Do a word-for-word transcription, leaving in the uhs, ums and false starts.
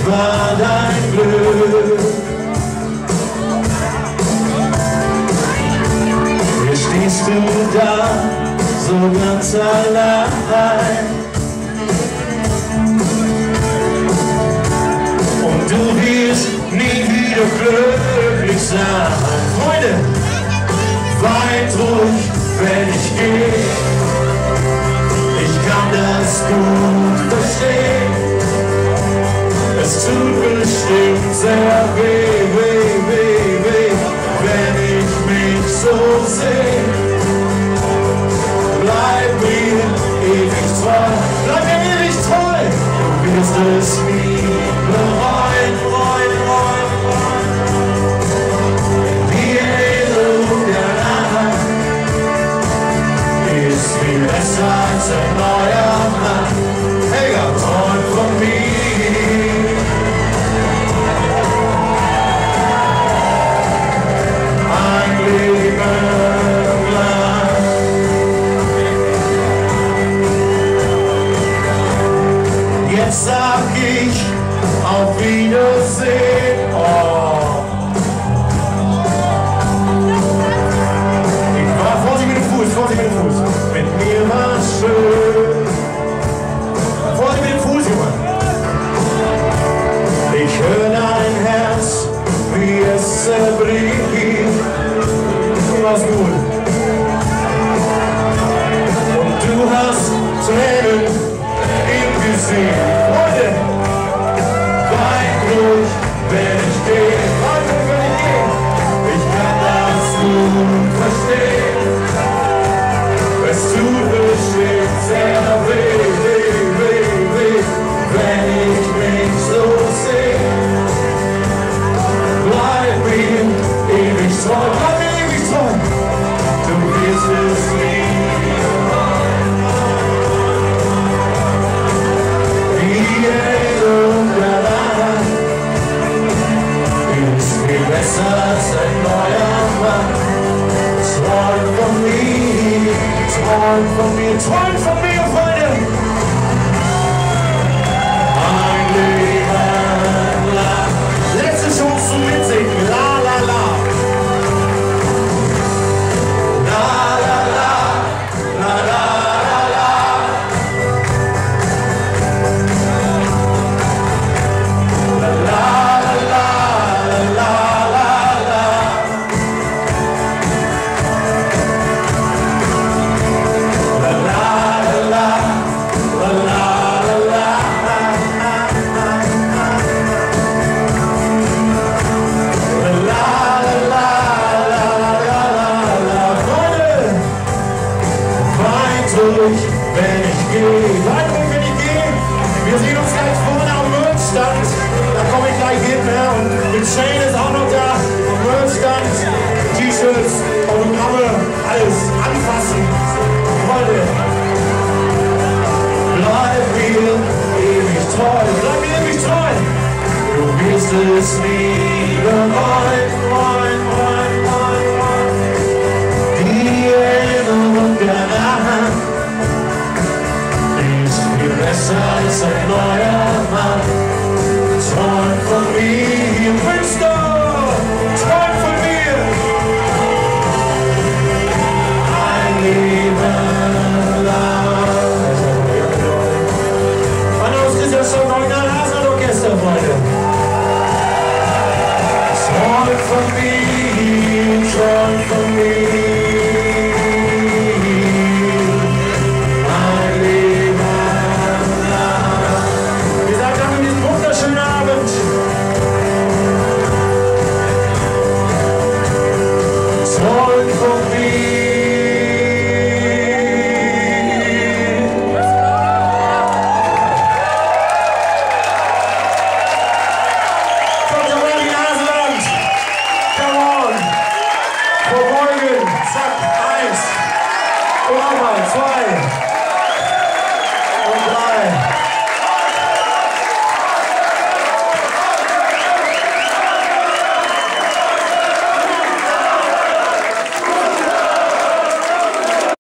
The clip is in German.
war dein Glück. Hier stehst du da, so ganz allein. Und du wirst nie wieder glücklich sein. Freunde, weint ruhig, wenn ich gehe. Ich kann das gut verstehen. Es tut bestimmt sehr weh, weh, weh, weh, wenn ich mich so sehe. Bleib mir ewig treu, bleib mir ewig treu. Du wirst es nie bereuen, reuen, reuen, reuen. Die Erinnerung der Nacht ist viel besser als ein neuer Mann. Hey, ja, träum von mir. Jetzt sag ich auf Wiedersehen. Oh. Ich war vorsichtig mit dem Fuß, vorsichtig mit dem Fuß. Mit mir war's schön. Vorsichtig mit dem Fuß, Junge. Ich höre dein Herz, wie es zerbricht. Du warst gut. Und du hast Tränen im Gesicht. Freunde, wein ruhig, wenn ich gehe. Wein ruhig, wenn ich gehe. Ich kann das gut verstehen. Es tut bestimmt sehr weh, weh, weh, weh, wenn ich mich so sehe. Bleib mir ewig treu, bleib mir ewig treu. Du wirst es nie. Besser als ein neuer Mann. Träum von mir, träum von mir, träum von mir, Freunde. Ein Leben lang. Letzte Chance zum Mitsingen. La la la. La la la. La la la la. La la la. Wenn ich gehe, weiter wenn ich gehe. Wir sehen uns gleich vorne am Merchstand. Da komme ich gleich hin, ne? Und die Chain ist auch noch da. Am Merchstand, T-Shirts, Autogramme, alles anfassen. Freunde, bleib mir ewig treu, bleib mir ewig treu. Du wirst es nie bereuen, reuen, reuen, reuen, reuen. Die Erinnerung der Nacht besser als ein neuer